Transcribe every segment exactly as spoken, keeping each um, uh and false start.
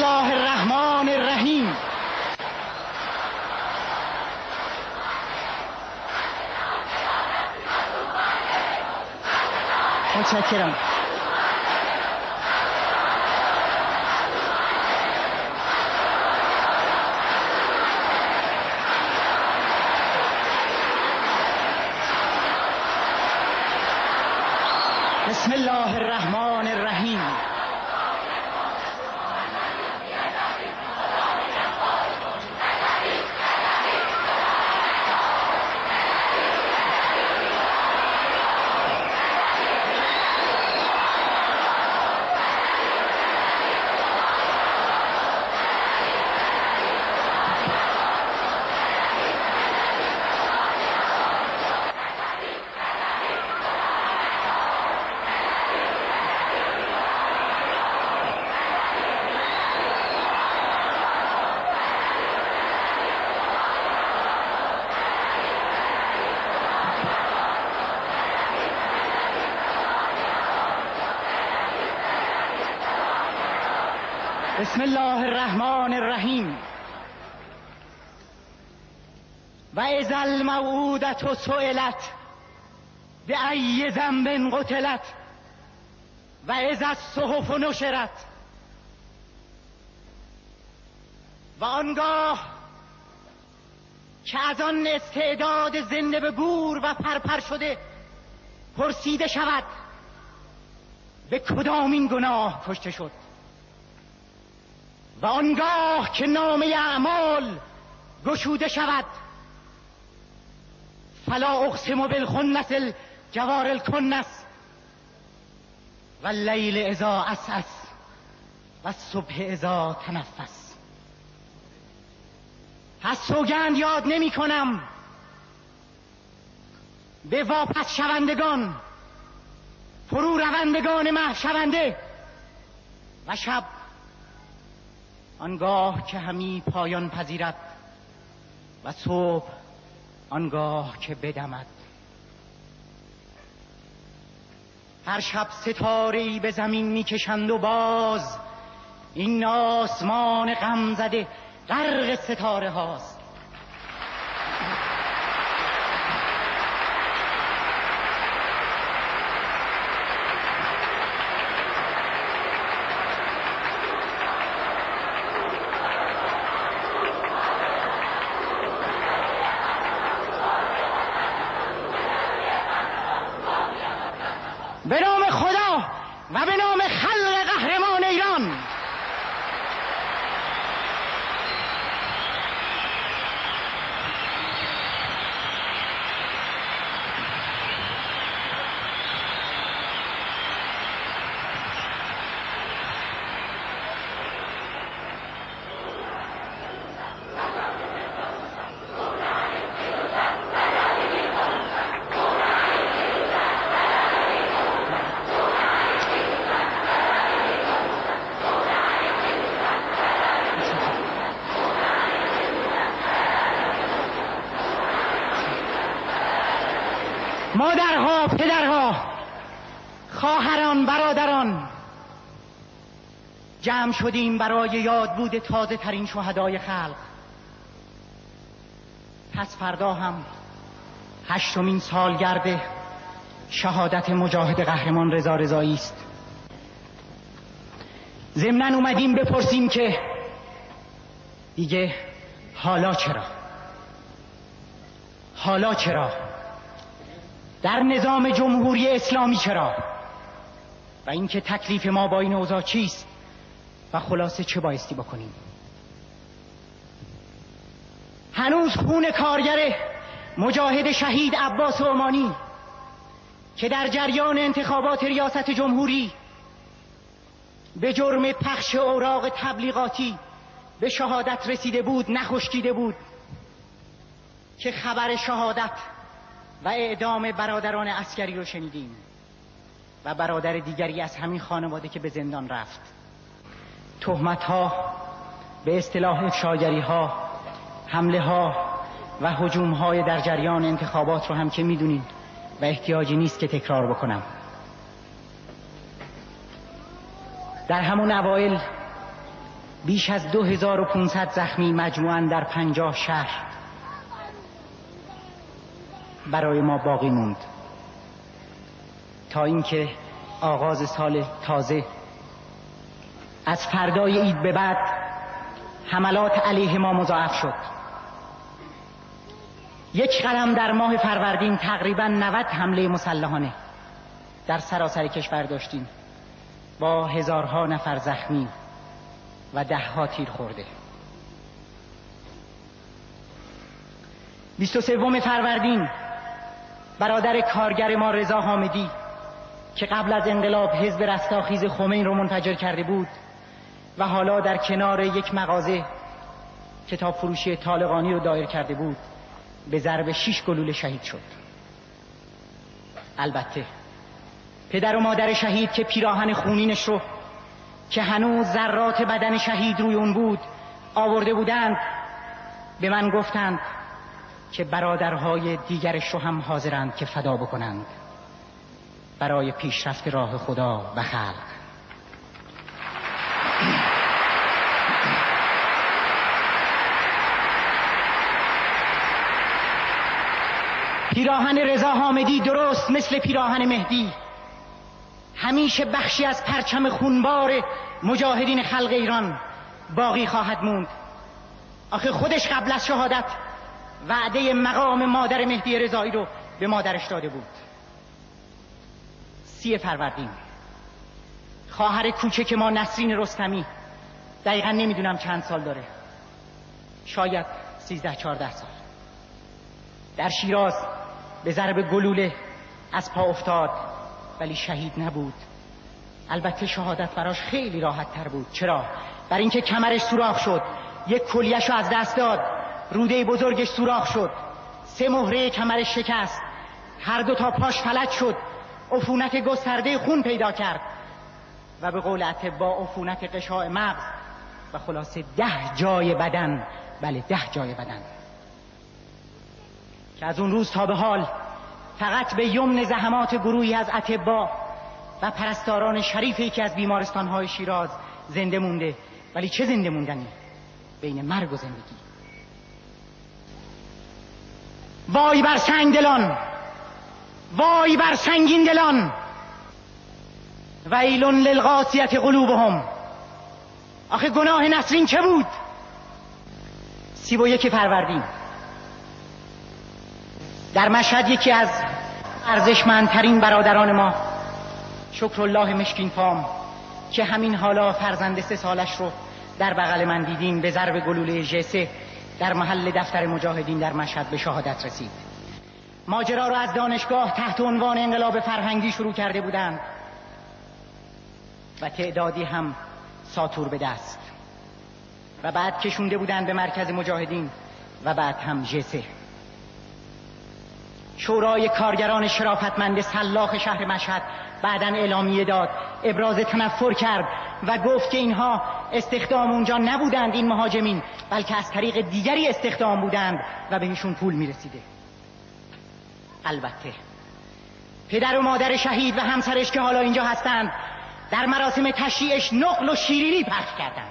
الله الرحمن الرحیم. متشکرم. بسم الله الرحمن الرحیم. بسم الله الرحمن الرحیم. و اذا الموءودة سئلت بأی ذنب قتلت و اذا الصحف نشرت. و آنگاه که از آن استعداد زنده به گور و پرپر شده پرسیده شود به کدامین گناه کشته شد. و آنگاه که نامه اعمال گشوده شود فلا اقسم بالخنس الجوار الکنس و اللیل اذا عسعس و الصبح اذا تنفس. از سوگند یاد نمی کنم به واپس شوندگان، فرو روندگان محو شونده و شب آنگاه که همی پایان پذیرد و صبح آنگاه که بدمد. هر شب ستاره‌ای به زمین میکشند و باز این آسمان غم زده غرق ستاره هاست. به نام خدا و به نام خلق قهرمان ایران. مادرها، پدرها، خواهران، برادران، جمع شدیم برای یادبود تازه ترین شهدای خلق. پس فردا هم هشتمین سالگرد شهادت مجاهد قهرمان رضا رضایی است. ضمناً اومدیم بپرسیم که دیگه حالا چرا؟ حالا چرا؟ در نظام جمهوری اسلامی چرا؟ و اینکه تکلیف ما با این اوضاع چیست و خلاصه چه بایستی بکنیم. هنوز خون کارگر مجاهد شهید عباس عمانی که در جریان انتخابات ریاست جمهوری به جرم پخش اوراق تبلیغاتی به شهادت رسیده بود نخشکیده بود، که خبر شهادت و اعدام برادران عسکری رو شنیدیم و برادر دیگری از همین خانواده که به زندان رفت. تهمت ها، به اصطلاح افشاگری ها، حمله ها و هجوم های در جریان انتخابات رو هم که میدونین و احتیاجی نیست که تکرار بکنم. در همون اوایل بیش از دو هزار و پانصد زخمی مجموعاً در پنجاه شهر برای ما باقی موند تا اینکه آغاز سال تازه از فردای عید به بعد حملات علیه ما مضاعف شد. یک قدم در ماه فروردین تقریباً نود حمله مسلحانه در سراسر کشور داشتیم با هزارها نفر زخمی و ده ها تیر خورده. بیست و سوم فروردین برادر کارگر ما رضا حامدی که قبل از انقلاب حزب رستاخیز خمین رو منفجر کرده بود و حالا در کنار یک مغازه کتاب فروشی طالقانی رو دایر کرده بود، به ضرب شش گلوله شهید شد. البته پدر و مادر شهید که پیراهن خونینش رو که هنوز ذرات بدن شهید روی اون بود آورده بودند، به من گفتند که برادرهای دیگرش رو هم حاضرند که فدا بکنند برای پیشرفت راه خدا و خلق. پیراهن رضا حامدی درست مثل پیراهن مهدی همیشه بخشی از پرچم خونبار مجاهدین خلق ایران باقی خواهد موند. آخه خودش قبل از شهادت وعده مقام مادر مهدی رضایی رو به مادرش داده بود. سی فروردین خواهر کوچک ما نسرین رستمی، دقیقا نمیدونم چند سال داره، شاید سیزده چهارده سال، در شیراز به ضرب گلوله از پا افتاد ولی شهید نبود. البته شهادت براش خیلی راحت تر بود. چرا؟ برای اینکه کمرش سوراخ شد، یک کلیه‌شو از دست داد، روده بزرگش سوراخ شد، سه مهره کمرش شکست، هر دو تا پاش فلج شد، عفونت گسترده خون پیدا کرد و به قول اطباء عفونت غشاء مغز و خلاصه ده جای بدن، بله ده جای بدن، که از اون روز تا به حال فقط به یمن زحمات گروهی از اطباء و پرستاران شریف یکی از بیمارستان‌های شیراز زنده مونده. ولی چه زنده موندنی بین مرگ و زندگی. وای بر سنگ دلان، وای بر سنگین دلان، ویل للقاسیة قلوبهم. آخه گناه نسرین چه بود؟ سی و یک فروردین در مشهد یکی از ارزشمندترین برادران ما، شکرالله مشکین فام، که همین حالا فرزند سه سالش رو در بغل من دیدیم، به ضرب گلوله ژسه در محل دفتر مجاهدین در مشهد به شهادت رسید. ماجرا رو از دانشگاه تحت عنوان انقلاب فرهنگی شروع کرده بودند و تعدادی هم ساتور به دست و بعد کشونده بودند به مرکز مجاهدین و بعد هم ژسه. شورای کارگران شرافتمند سلاخ شهر مشهد بعداً اعلامیه داد، ابراز تنفر کرد و گفت که اینها استخدام اونجا نبودند، این مهاجمین، بلکه از طریق دیگری استخدام بودند و بهشون پول میرسیده. البته پدر و مادر شهید و همسرش که حالا اینجا هستند در مراسم تشییعش نقل و شیرینی پخش کردند.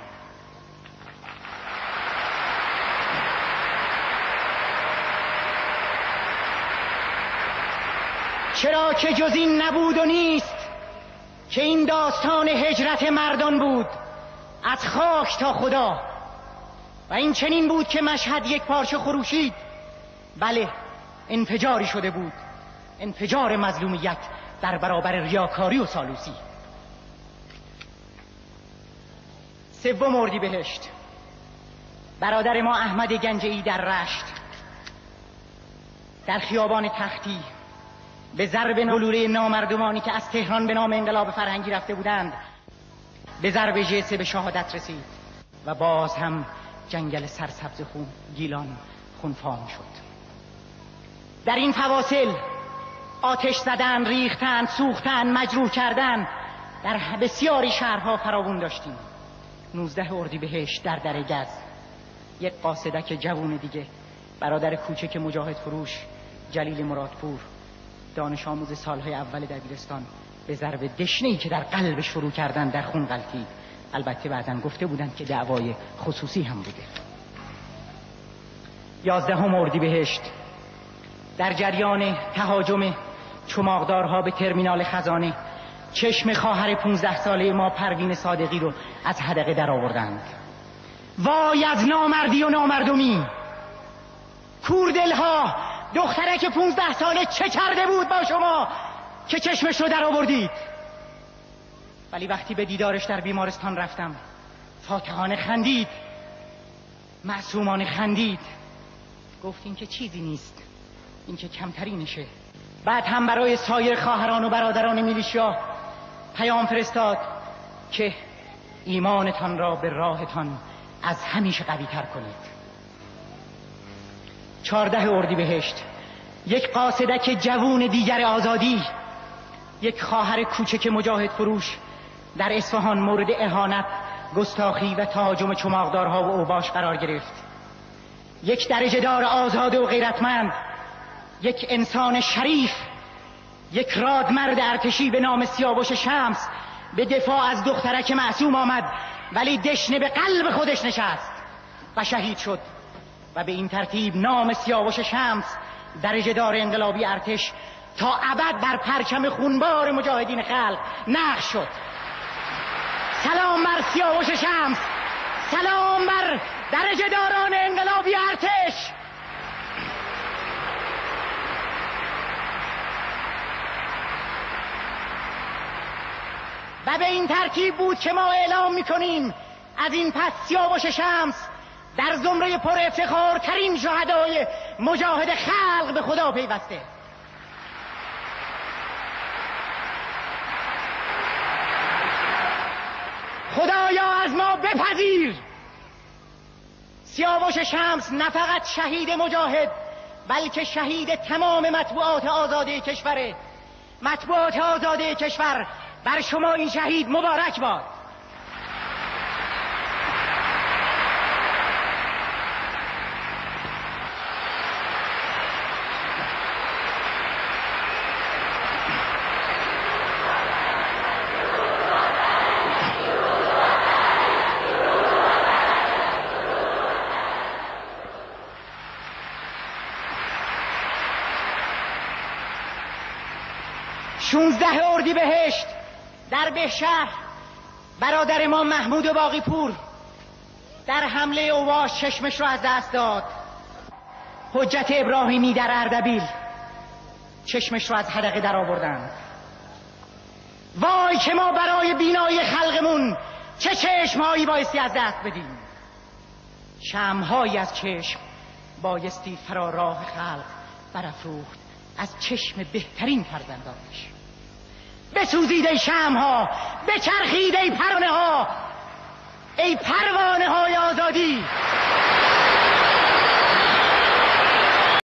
چرا که جز این نبود و نیست که این داستان هجرت مردان بود از خاک تا خدا، و این چنین بود که مشهد یک پارچه خروشید. بله، انفجاری شده بود، انفجار مظلومیت در برابر ریاکاری و سالوسی. سوم اردیبهشت برادر ما احمد گنجی در رشت در خیابان تختی به ضرب گلوله نامردمانی که از تهران به نام انقلاب فرهنگی رفته بودند به ضرب ژسه به شهادت رسید و باز هم جنگل سرسبز خون گیلان خونفام شد. در این فواصل آتش زدن، ریختن، سوختن، مجروح کردن در بسیاری شهرها فراوون داشتیم. نوزده اردیبهشت در در گز یک قاصدک جوون دیگه، برادر کوچک مجاهد فروش جلیل مرادپور، دانش آموز سالهای اول دبیرستان، به ضرب دشنه‌ای که در قلبش فرو کردن در خون غلتید البته بعداً گفته بودند که دعوای خصوصی هم بوده. یازدهم اردیبهشت در جریان تهاجم چماقدارها به ترمینال خزانه چشم خواهر پونزده ساله ما پروین صادقی رو از حدقه در آوردند. وای از نامردی و نامردمی! کوردلها، دخترک پونزده ساله چه کرده بود با شما که چشمش رو در آوردید؟ ولی وقتی به دیدارش در بیمارستان رفتم فاتحانه خندید، معصومانه خندید، گفت این که چیزی نیست، این که کمترینشه. بعد هم برای سایر خواهران و برادران میلیشیا پیام فرستاد که ایمانتان را به راهتان از همیشه قوی تر کنید. چهارده اردیبهشت یک قاصدک جوون دیگر آزادی، یک خواهر کوچک مجاهد فروش در اصفهان مورد اهانت، گستاخی و تهاجم چماقدارها و اوباش قرار گرفت. یک درجه دار آزاده و غیرتمند، یک انسان شریف، یک رادمرد ارتشی به نام سیاوش شمس به دفاع از دخترک معصوم آمد، ولی دشنه به قلب خودش نشست و شهید شد و به این ترتیب نام سیاوش شمس درجه دار انقلابی ارتش تا ابد بر پرچم خونبار مجاهدین خلق نقش شد. سلام بر سیاوش شمس، سلام بر درجه داران انقلابی ارتش. و به این ترتیب بود که ما اعلام میکنیم از این پس سیاوش شمس در زمره پر افتخار ترین شهدای مجاهد خلق به خدا پیوسته. خدایا از ما بپذیر. سیاوش شمس نه فقط شهید مجاهد بلکه شهید تمام مطبوعات آزاده کشوره. مطبوعات آزاده کشور، بر شما این شهید مبارک باد. شانزده اردیبهشت در بهشهر برادر ما محمود باقی پور در حمله اوباش چشمش رو از دست داد. حجت ابراهیمی در اردبیل چشمش رو از حدقه در آوردند. وای که ما برای بینایی خلقمون چه چشمهایی بایستی از دست بدیم. شمعهایی از چشم بایستی فرا راه خلق برافروخت از چشم بهترین فرزندانش. بسوزید ای شمعها، بچرخید ای پروانه ها، ای پروانه های آزادی.